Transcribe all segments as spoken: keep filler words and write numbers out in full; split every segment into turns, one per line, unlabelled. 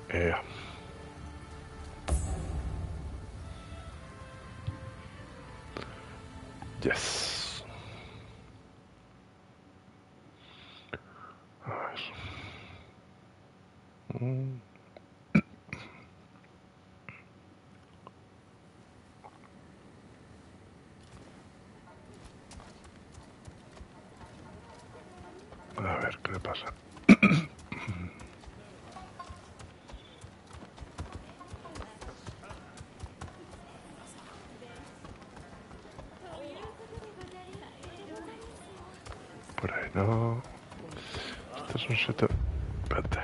Eh. Yes. A ver. Mm. A ver qué le pasa. Por ahí no. Este es un sitio. Espérate.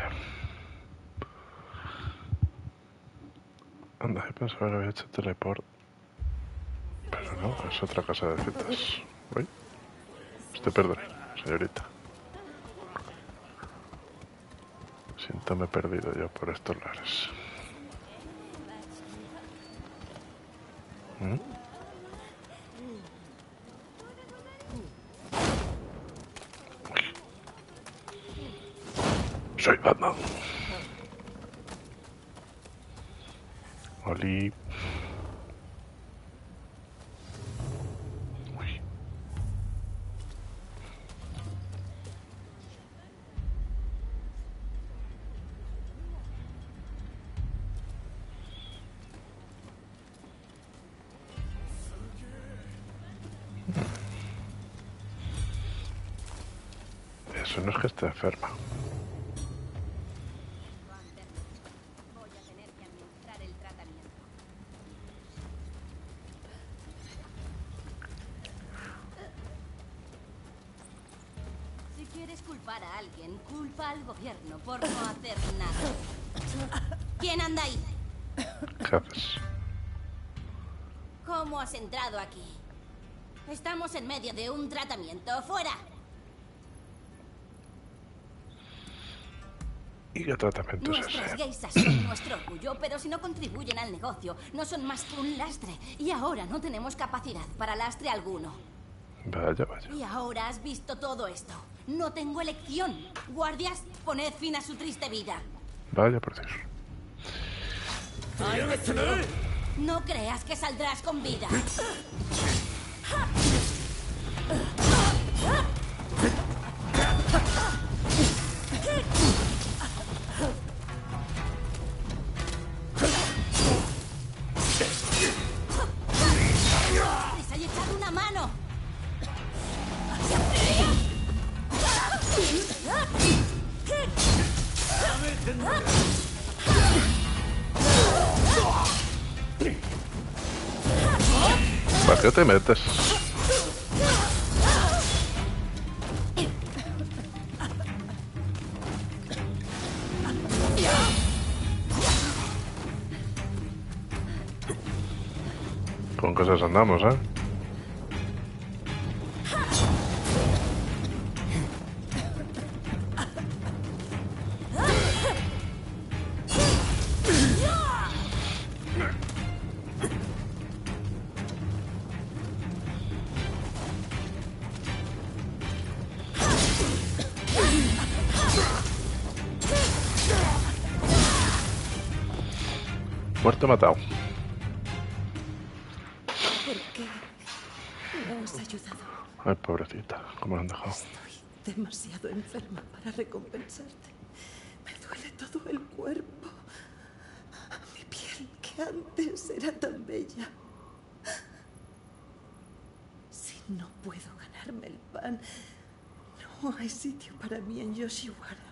Anda, yo pensaba que había hecho teleport. Pero no, es otra casa de citas. Uy. Usted perdone, señorita. Siéntame perdido yo por estos lares. ¿Mm? Soy Batman. Oli. Uy. Eso no es que esté enferma.
Voy a tener que administrar el tratamiento. Si quieres culpar a alguien, culpa al gobierno por no hacer nada. ¿Quién anda ahí?
¿Qué haces?
¿Cómo has entrado aquí? Estamos en medio de un tratamiento. ¡Fuera!
¿Y qué tratamiento es
Nuestras
ese?
geisas son nuestro orgullo, pero si no contribuyen al negocio, no son más que un lastre. Y ahora no tenemos capacidad para lastre alguno.
Vaya, vaya.
Y ahora has visto todo esto. No tengo elección. Guardias, poned fin a su triste vida.
Vaya por Dios.
No creas que saldrás con vida. ¡Les hay echado una mano!
¿Para qué te metes? Con cosas andamos, ¿eh? Muerto matado.
¿Por qué no has ayudado?
Ay, pobrecita, ¿cómo la han dejado?
Estoy demasiado enferma para recompensarte. Me duele todo el cuerpo. Mi piel, que antes era tan bella. Si no puedo ganarme el pan, no hay sitio para mí en Yoshiwara.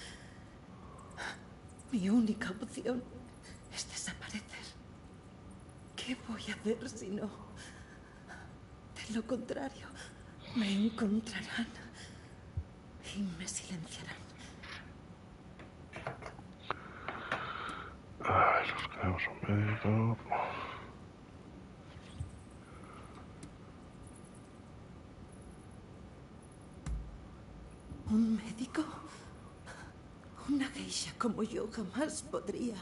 Mi única opción es desaparecer. ¿Qué voy a hacer si no? De lo contrario, me encontrarán y me silenciarán.
Ay, nos quedamos un médico.
¿Un médico? Una geisha como yo jamás podría.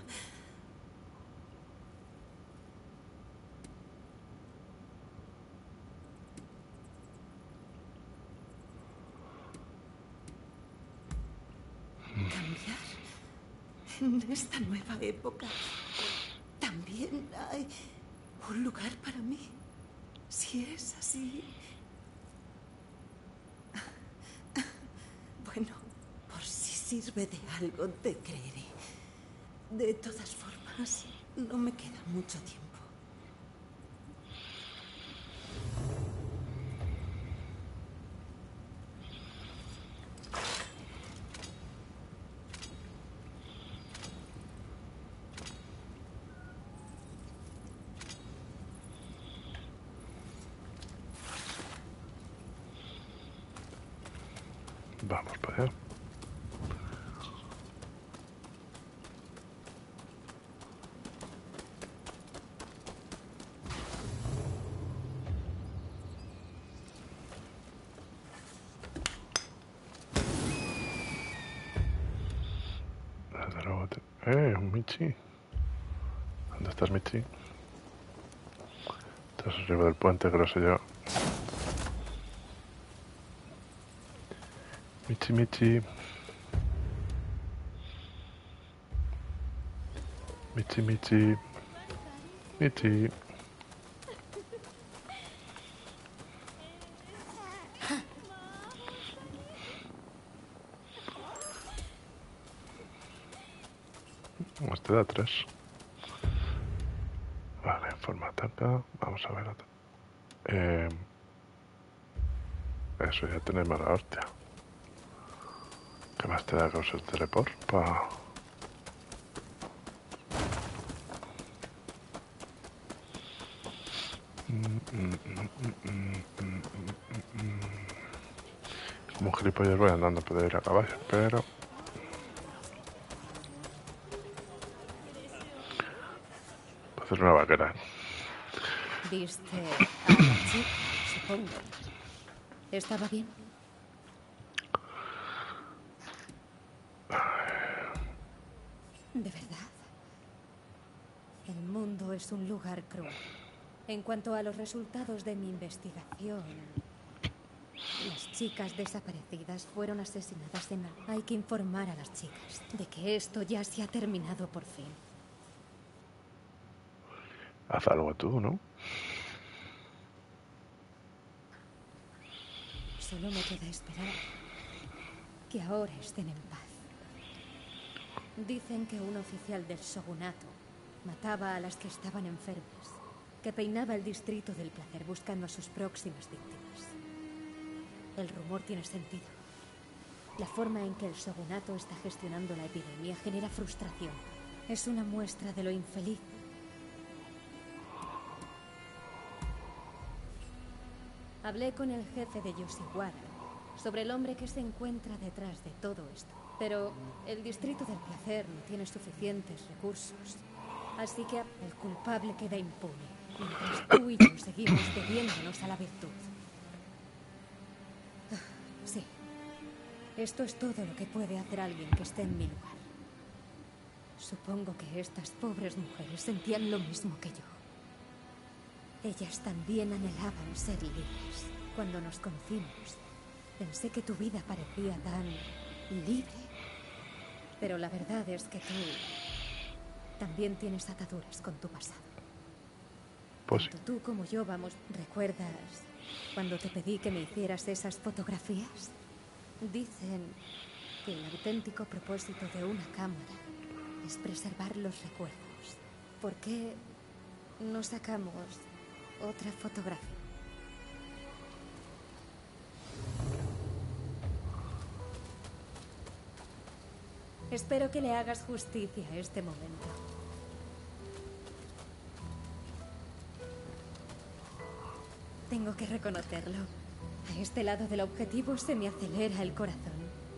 ¿Cambiar En esta nueva época también hay un lugar para mí. Si es así... Bueno, por si sirve de algo, te creeré. De todas formas, no me queda mucho tiempo.
Vamos para allá. Desde luego te- ¡Eh! Un Michi. ¿Dónde estás, Michi? Estás arriba del puente, que lo sé yo. Michi, Michi. Michi, Michi. Michi. Este da tres. Vale, forma ataca. Vamos a ver otra. Eh, eso ya tenemos la hostia. ¿Qué más te da cosas de teleport? Pa... Como un gilipollas voy andando, puedo ir a caballo, pero... Puedo hacer una vaquera.
Viste a la chica, supongo. ¿Estaba bien? ¿De verdad? El mundo es un lugar cruel. En cuanto a los resultados de mi investigación, las chicas desaparecidas fueron asesinadas en... Hay que informar a las chicas de que esto ya se ha terminado por fin.
Haz algo tú, ¿no?
Solo me queda esperar que ahora estén en paz. Dicen que un oficial del shogunato mataba a las que estaban enfermas, que peinaba el distrito del placer buscando a sus próximas víctimas. El rumor tiene sentido. La forma en que el shogunato está gestionando la epidemia genera frustración. Es una muestra de lo infeliz. Hablé con el jefe de Yoshiwara sobre el hombre que se encuentra detrás de todo esto. Pero el distrito del placer no tiene suficientes recursos. Así que el culpable queda impune, mientras tú y yo seguimos debiéndonos a la virtud. Sí. Esto es todo lo que puede hacer alguien que esté en mi lugar. Supongo que estas pobres mujeres sentían lo mismo que yo. Ellas también anhelaban ser libres. Cuando nos conocimos, pensé que tu vida parecía tan libre. Pero la verdad es que tú también tienes ataduras con tu pasado.
Pues sí.
Tanto tú como yo vamos... ¿Recuerdas cuando te pedí que me hicieras esas fotografías? Dicen que el auténtico propósito de una cámara es preservar los recuerdos. ¿Por qué no sacamos otra fotografía? Espero que le hagas justicia a este momento. Tengo que reconocerlo. A este lado del objetivo se me acelera el corazón.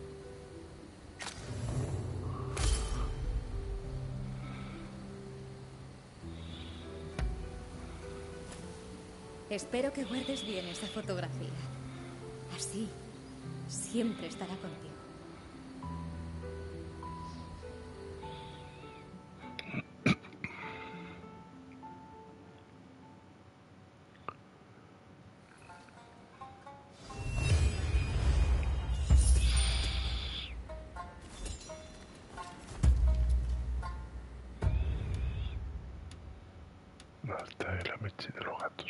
Espero que guardes bien esa fotografía. Así, siempre estará contigo.
Ay, la mechi de los gatos.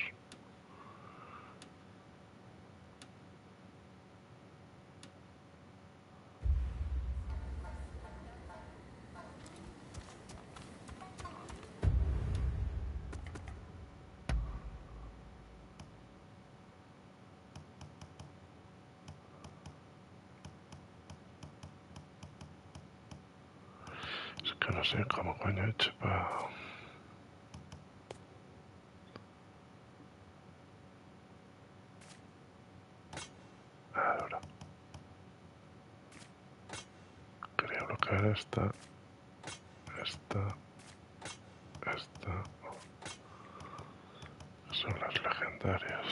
Es que no sé cómo coño he hecho para... Ahora. Quería bloquear esta. Esta. Esta. Son las legendarias.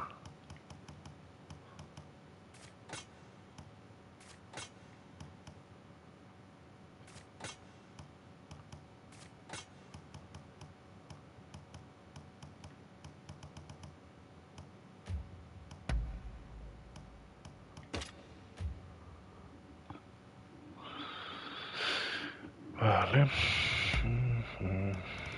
Vale. Mm-hmm.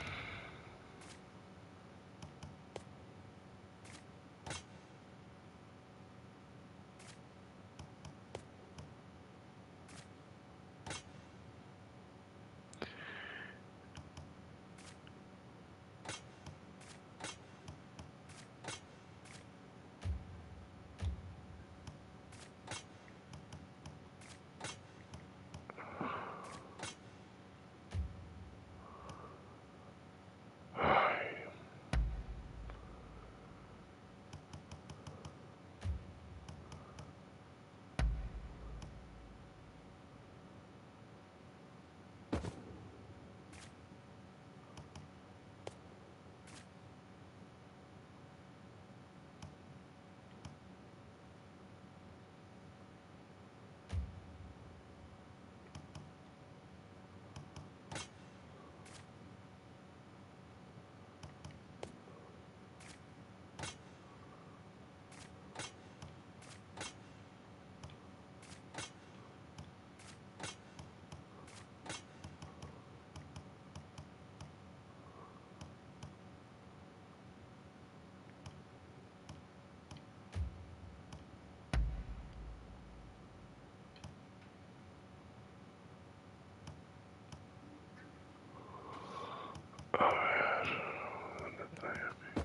A ver, ¿dónde trae aquí?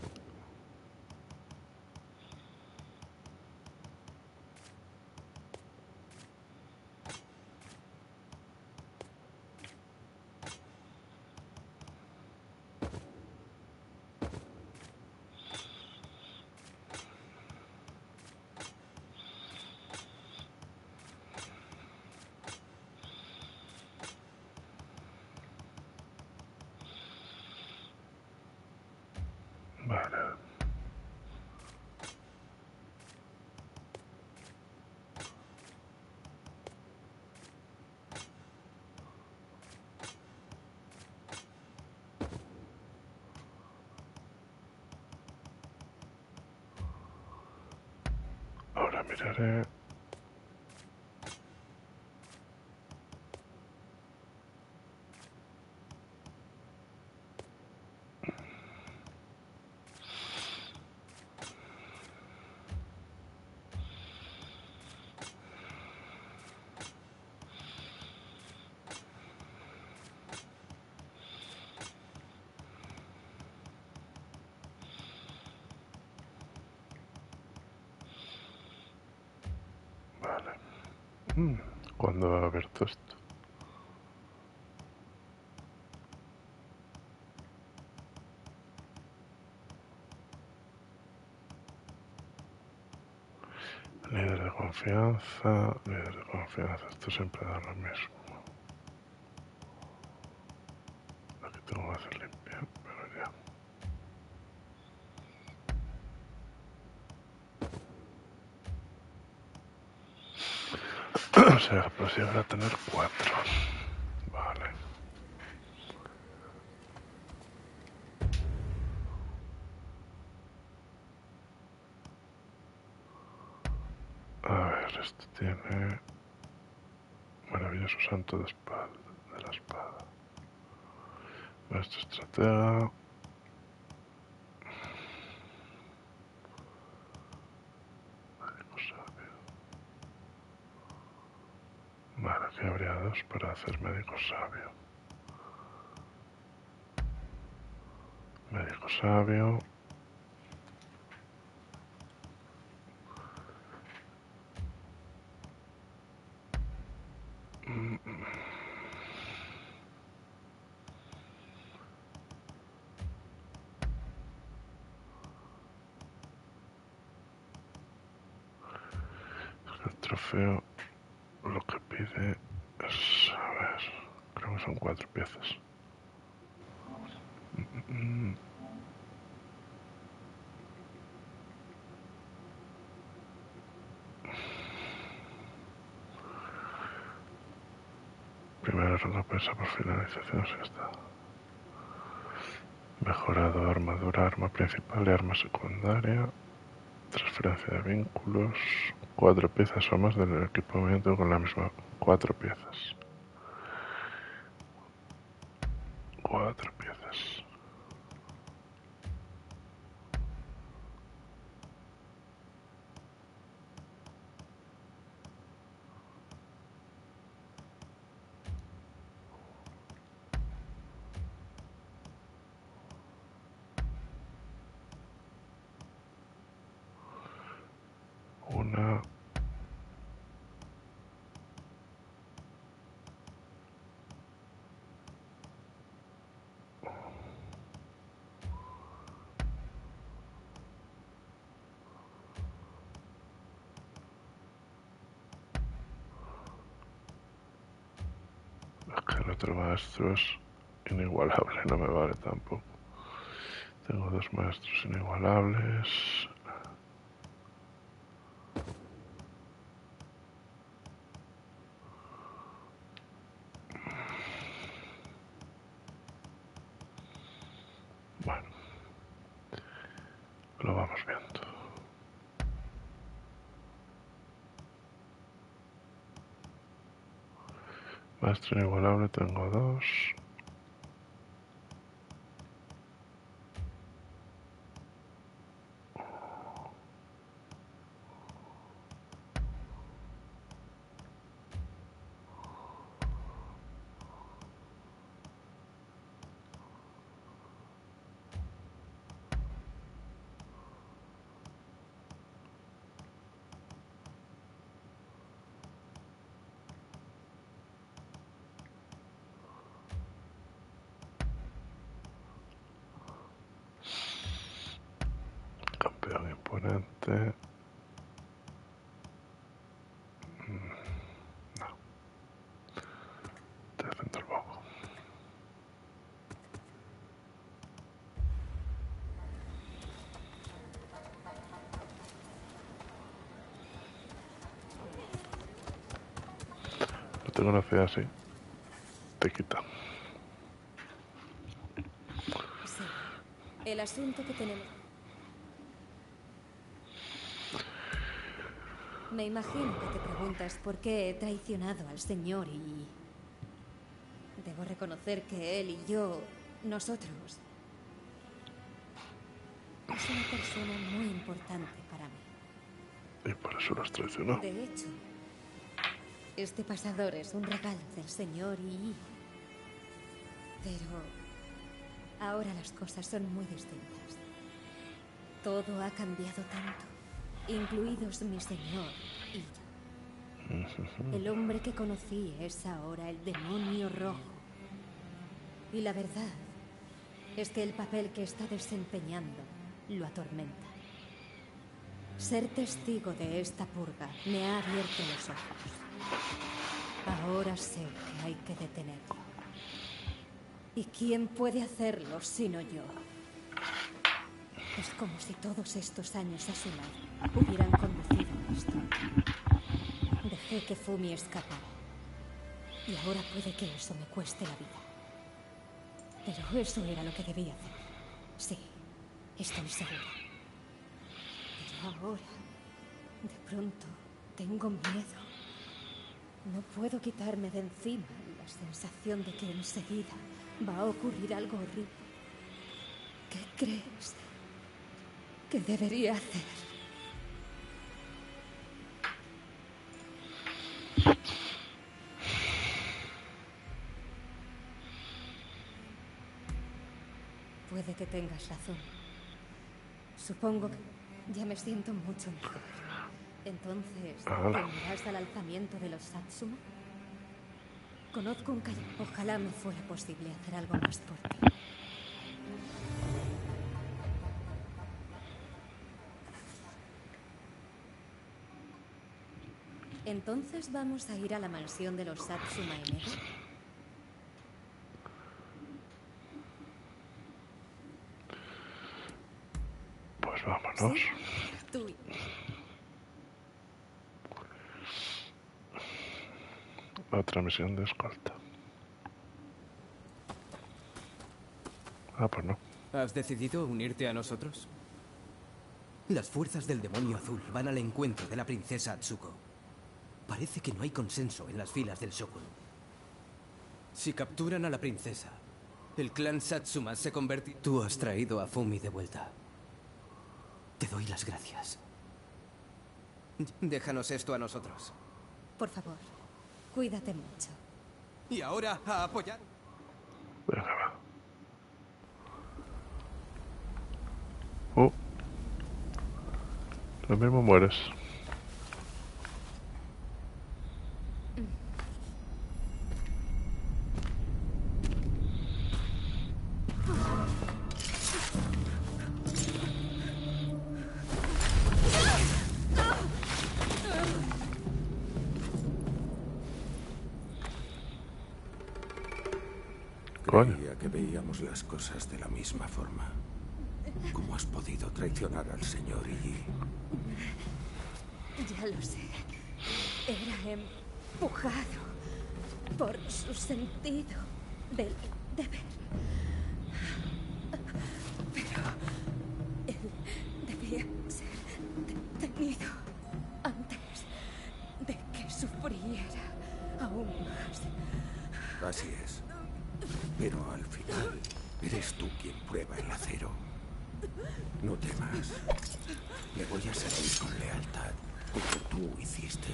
Vale. Ahora miraré. Vale. Mm, ¿cuándo ha abierto esto? Líder de confianza, líder de confianza, esto siempre da lo mismo. Aquí tengo que hacer limpia, pero ya. O sea, pues llegar a tener cuatro. Vale. A ver, esto tiene... Maravilloso santo de espada, de la espada. Maestro estratega. habría dos para hacer médico sabio. Médico sabio. Mm. El trofeo lo que pide es, a ver, creo que son cuatro piezas. Mm. Primera recompensa por finalización, sí está. Mejorado armadura, arma principal y arma secundaria. Transferencia de vínculos. Cuatro piezas o más del equipamiento con la misma. Cuatro piezas. Cuatro piezas. Una. Es que el otro maestro es inigualable, no me vale tampoco. Tengo dos maestros inigualables. Bueno, lo vamos viendo. Maestro inigualable tengo dos. Campeón imponente. No. Te haciendo el bobo. No te conocía así. Te quita.
Sí. El asunto que tenemos... Me imagino que te preguntas por qué he traicionado al señor y... Debo reconocer que él y yo, nosotros... Es una persona muy importante para mí.
Y por eso los traicionó.
De hecho, este pasador es un regalo del señor y... Pero... ahora las cosas son muy distintas. Todo ha cambiado tanto, incluidos mi señor y yo. El hombre que conocí es ahora el demonio rojo. Y la verdad es que el papel que está desempeñando lo atormenta. Ser testigo de esta purga me ha abierto los ojos. Ahora sé que hay que detenerlo. ¿Y quién puede hacerlo sino yo? Es como si todos estos años a su lado hubieran conducido esto. Dejé que Fumi escapara. Y ahora puede que eso me cueste la vida. Pero eso era lo que debía hacer. Sí, estoy segura. Pero ahora, de pronto, tengo miedo. No puedo quitarme de encima la sensación de que enseguida va a ocurrir algo horrible. ¿Qué crees que debería hacer? que tengas razón. Supongo que ya me siento mucho mejor. Entonces, ¿te unirás al alzamiento de los Satsuma? Conozco un calle. Ojalá me fuera posible hacer algo más por ti. Entonces vamos a ir a la mansión de los Satsuma en Edo.
Pues vámonos.
Sí, tú.
Otra misión de escolta. Ah, pues no.
¿Has decidido unirte a nosotros? Las fuerzas del demonio azul van al encuentro de la princesa Atsuko. Parece que no hay consenso en las filas del Shogun. Si capturan a la princesa, el clan Satsuma se convertirá... Tú has traído a Fumi de vuelta. Te doy las gracias. Déjanos esto a nosotros.
Por favor, cuídate mucho.
Y ahora, a apoyar.
Venga, va. Oh. Lo mismo mueres.
Creía que veíamos las cosas de la misma forma. ¿Cómo has podido traicionar al señor Yi?
Ya lo sé. Era empujado por su sentido del deber. Pero él debía ser detenido antes de que sufriera aún más.
Así es. Pero al final, eres tú quien prueba el acero. No temas. Le voy a servir con lealtad, como tú hiciste.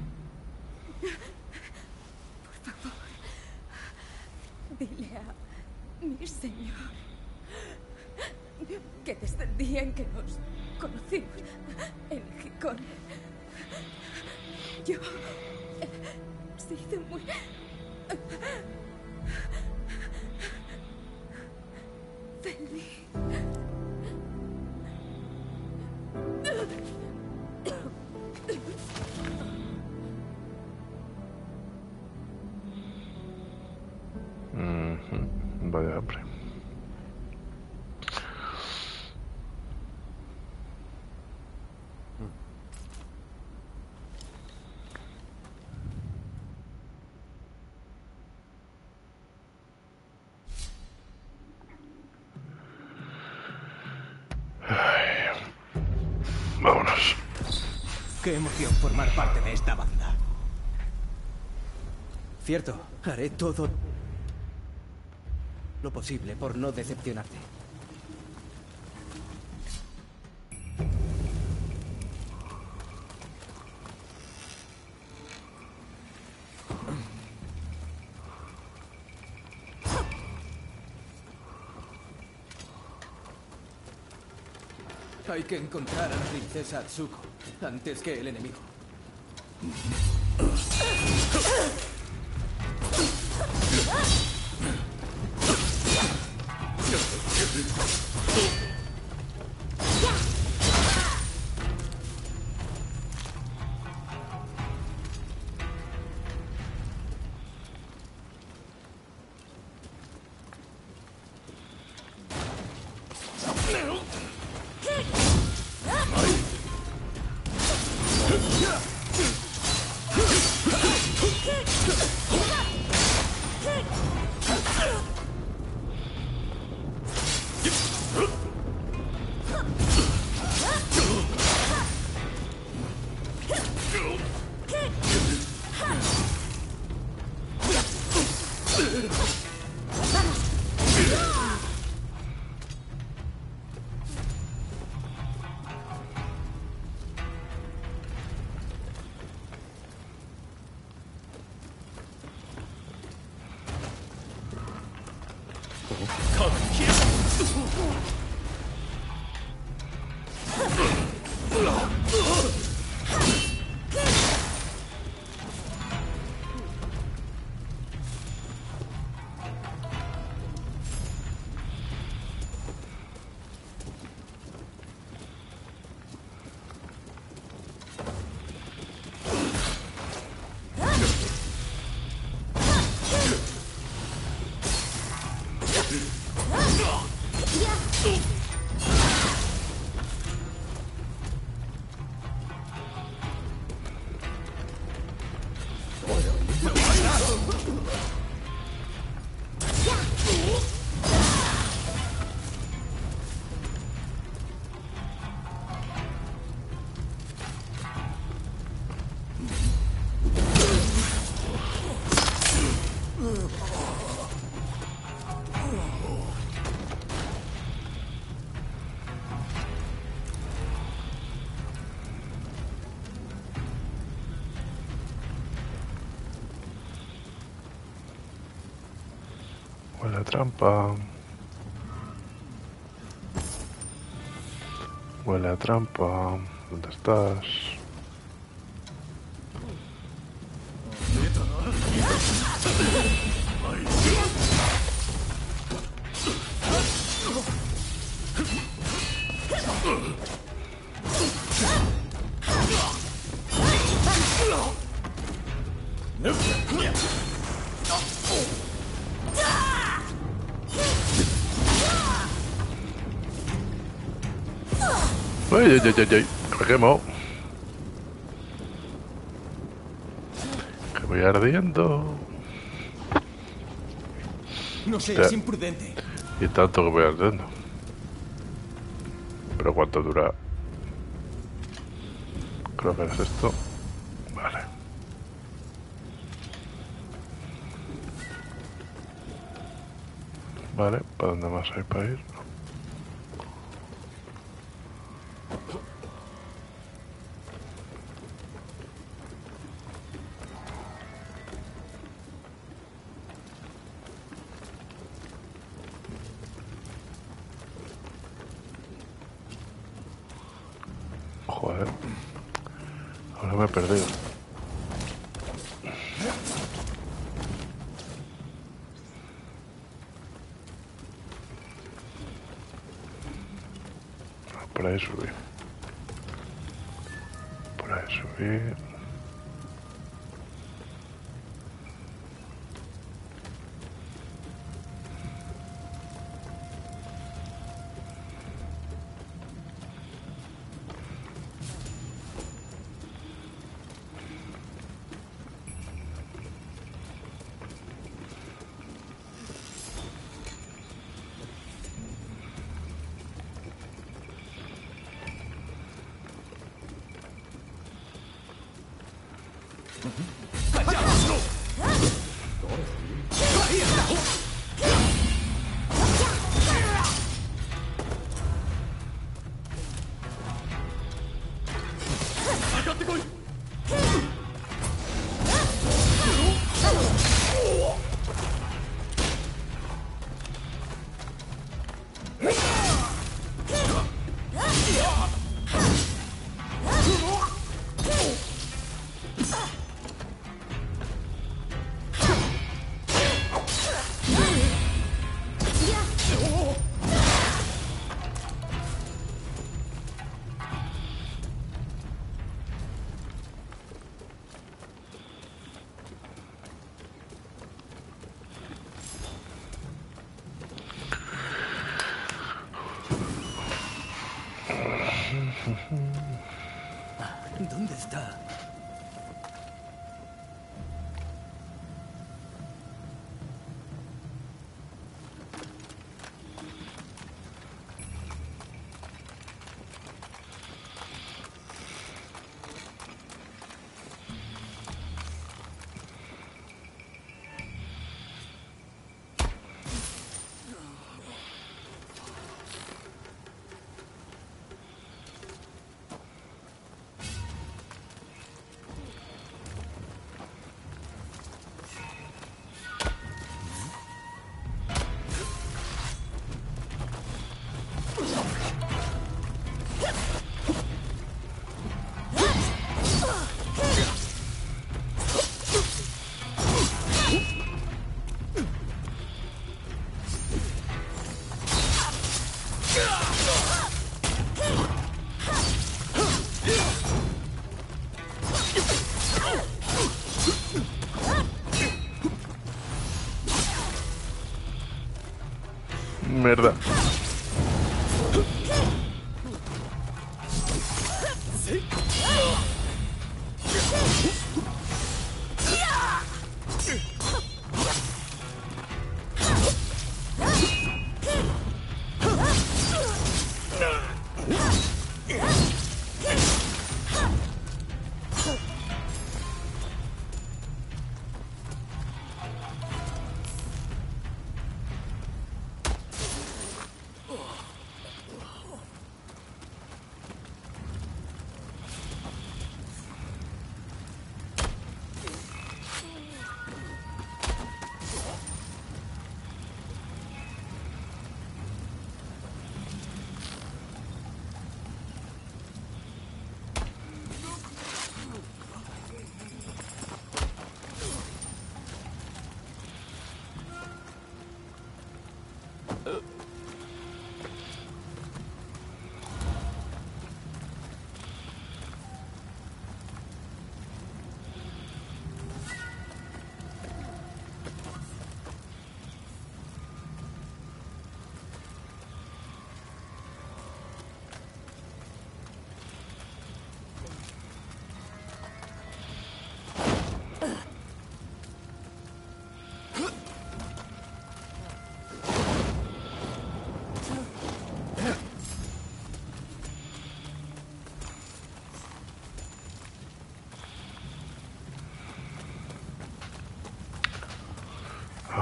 Por favor, dile a mi señor que desde el día en que nos conocimos en Hikone, yo he sido muy... feliz.
Mm-hmm. Vaya hambre. Vámonos.
Qué emoción formar parte de esta banda. Cierto, haré todo lo posible por no decepcionarte. Hay que encontrar a la princesa Atsuko antes que el enemigo.
Huele a trampa. Huele a trampa. ¿Dónde estás? ¡Ay, ay, ay, ay! ay. Me quemo. Que voy ardiendo.
No seas imprudente.
Y tanto que voy ardiendo. Pero ¿cuánto dura? Creo que es esto. Vale. Vale, ¿para dónde más hay para ir? Joder. Ahora me he perdido. Por ahí subí. Por ahí subí.
¿Dónde está?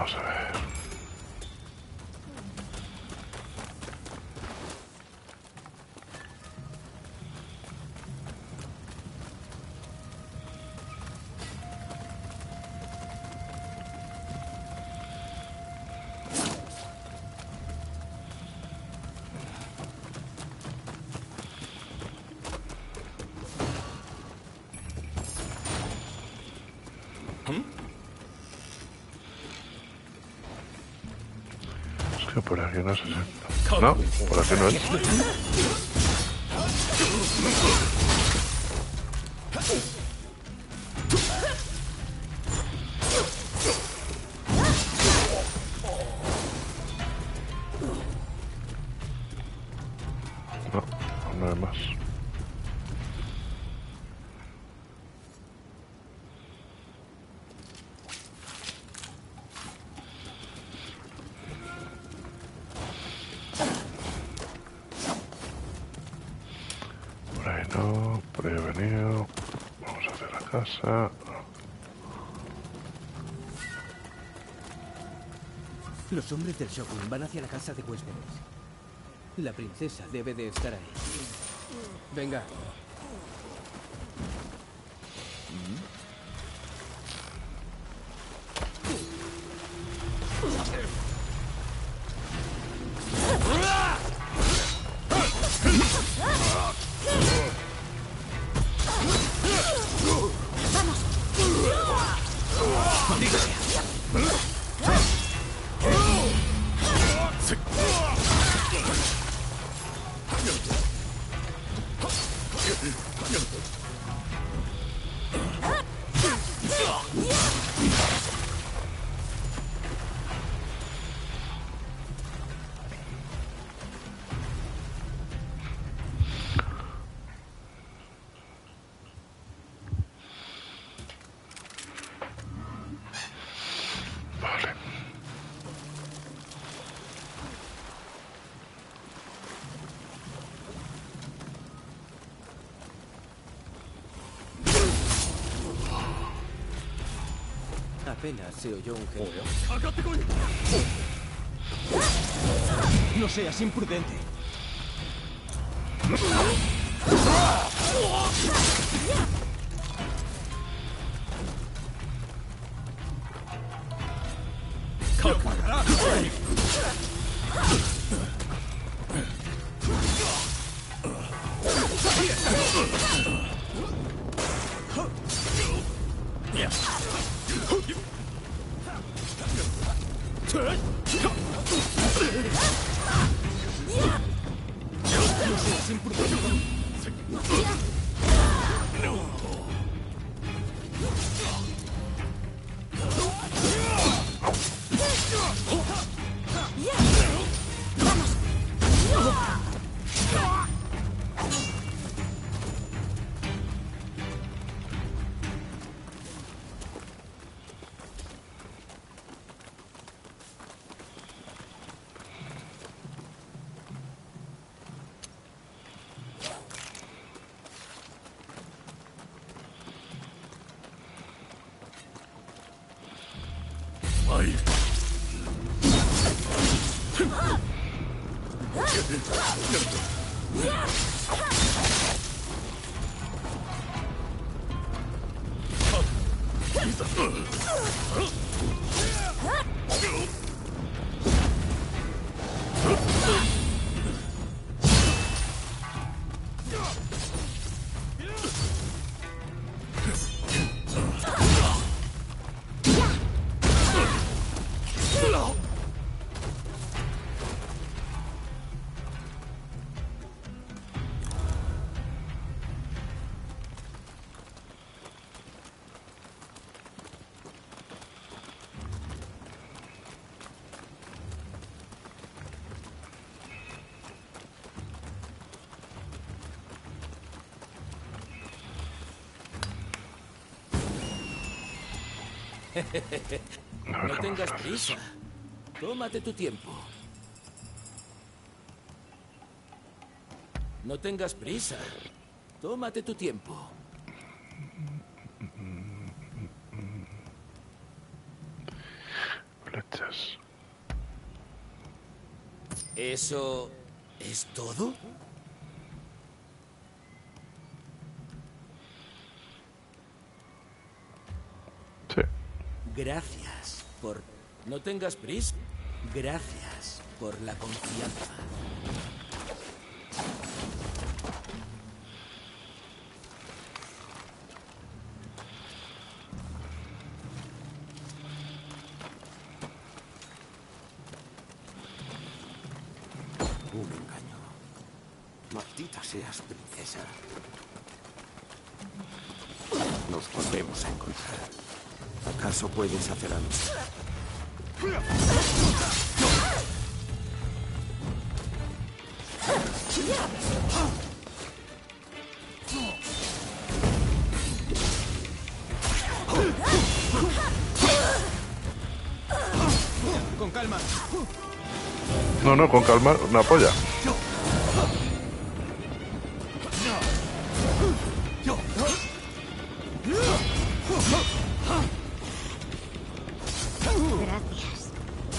Vamos a ver. Es que por aquí no se sienta. No, por aquí no es. No, no hay más. Por ahí no, por ahí he venido. Vamos a hacer la casa.
Los hombres del Shogun van hacia la casa de huéspedes. La princesa debe de estar ahí. Venga. Vale. Apenas se oyó un gemido.
No seas imprudente. No seas imprudente.
No tengas prisa. Tómate tu tiempo. No tengas prisa. Tómate tu tiempo.
flechas.
¿Eso es todo?
Sí.
Gracias por...
No tengas prisa.
Gracias por la confianza.
Un engaño. Maldita seas, princesa. Nos volvemos a encontrar. ¿Acaso puedes hacer algo?
Con calma.
No, no, con calma, una polla.
Gracias.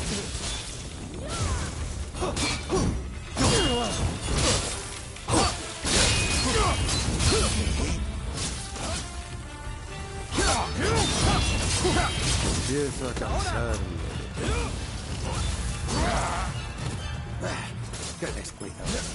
Empiezo a cansarme. ¡Qué descuido!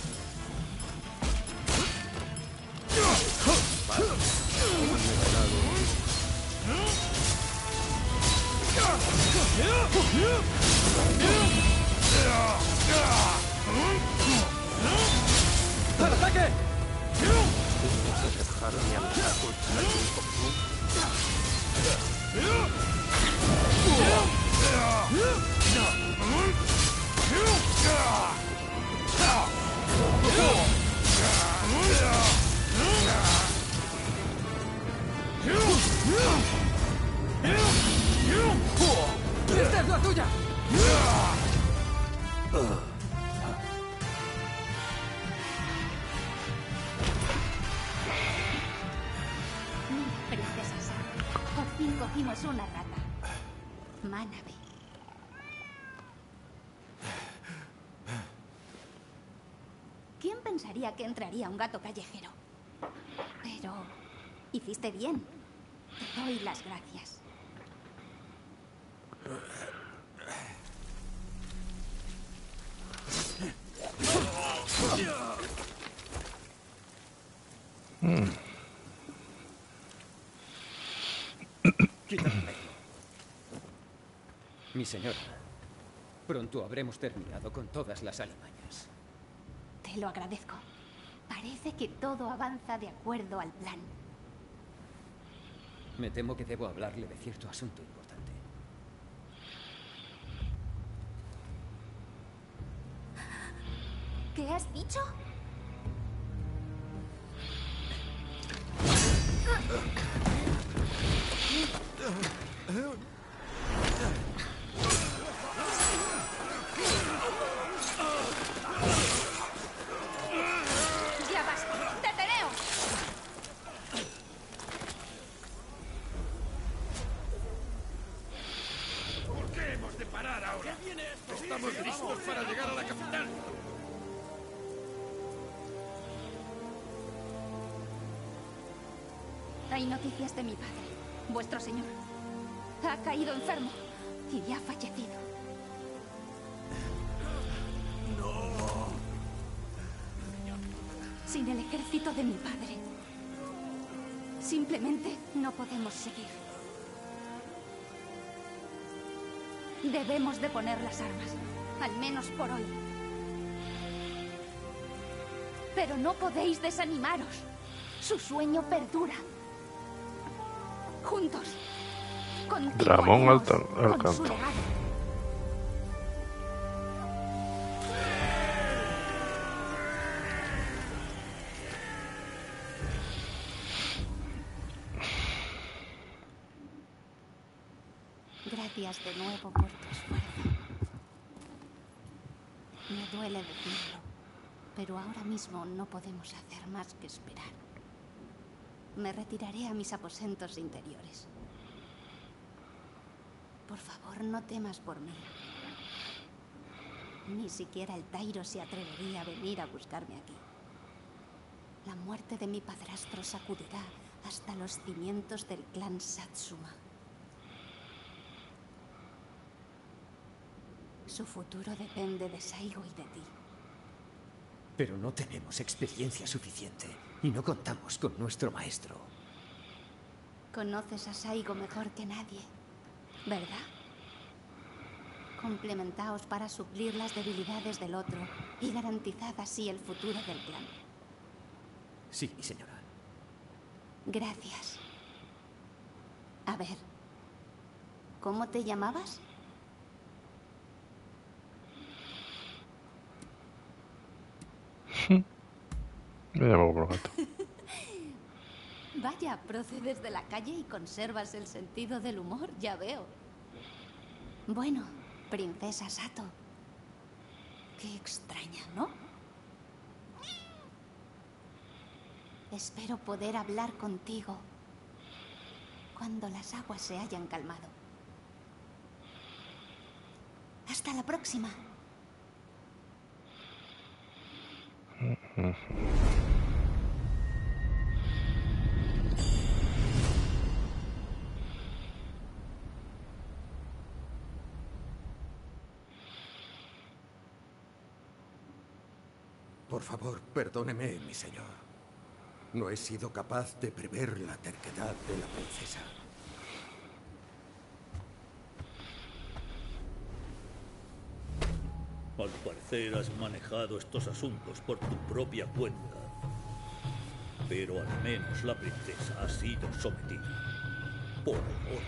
¡Al ataque!
Dejarme a los
¡Esta es la tuya!
Princesa Sa, por fin cogimos una rata. Manabe. ¿Quién pensaría que entraría un gato callejero? Pero hiciste bien. Te doy las gracias.
Mm.
Quítame. Mi señora, pronto habremos terminado con todas las alimañas.
Te lo agradezco. Parece que todo avanza de acuerdo al plan.
Me temo que debo hablarle de cierto asunto importante.
¿Qué has dicho? Ya basta. ¡Teteneos!
¿Por qué hemos de parar ahora? Estamos listos para llegar a la capital.
Hay noticias de mi padre, vuestro señor. Ha caído enfermo y ha fallecido.
No.
Sin el ejército de mi padre, simplemente no podemos seguir. Debemos de poner las armas, al menos por hoy. Pero no podéis desanimaros. Su sueño perdura. Juntos.
Dramón al,
continuaremos
al
con
canto.
su legado. Gracias de nuevo por tu esfuerzo. Me duele decirlo, pero ahora mismo no podemos hacer más que esperar. Me retiraré a mis aposentos interiores. Por favor, no temas por mí. Ni siquiera el Tairo se atrevería a venir a buscarme aquí. La muerte de mi padrastro sacudirá hasta los cimientos del clan Satsuma. Su futuro depende de Saigo y de ti.
Pero no tenemos experiencia suficiente y no contamos con nuestro maestro.
Conoces a Saigo mejor que nadie, ¿verdad? Complementaos para suplir las debilidades del otro y garantizad así el futuro del clan.
Sí, señora.
Gracias. A ver, ¿cómo te llamabas?
Me llamo como gato.
Vaya, procedes de la calle y conservas el sentido del humor, ya veo. Bueno, princesa Sato. Qué extraña, ¿no? Espero poder hablar contigo cuando las aguas se hayan calmado. Hasta la próxima.
Por favor, perdóneme, mi señor. No he sido capaz de prever la terquedad de la princesa.
Al parecer has manejado estos asuntos por tu propia cuenta. Pero al menos la princesa ha sido sometida. Por ahora.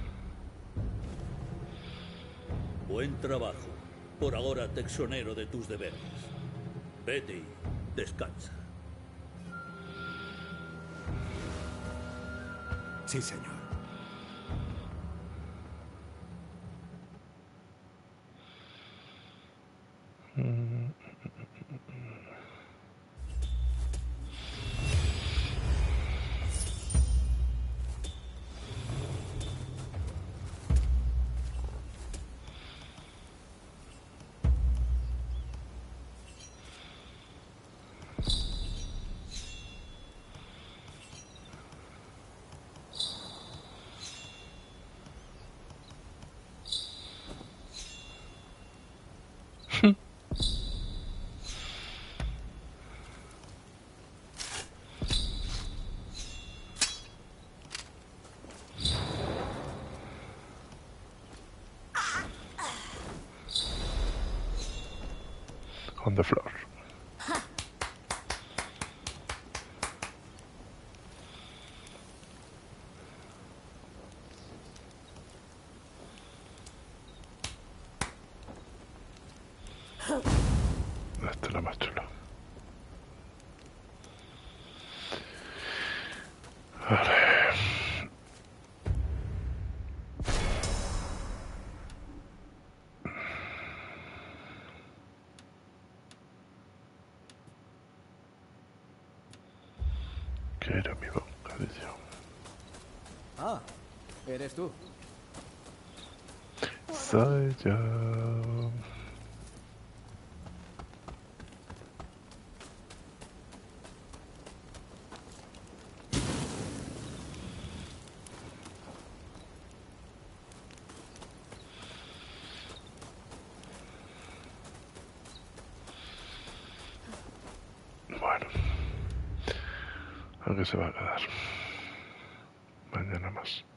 Buen trabajo. Por ahora te exonero de tus deberes. Vete y descansa.
Sí, señor.
On the floor. Esta es la más chula. Vale. Quiero mi bocadillo.
Ah, eres tú.
Soy yo. Bueno, ¿a qué se va a quedar? Mañana más.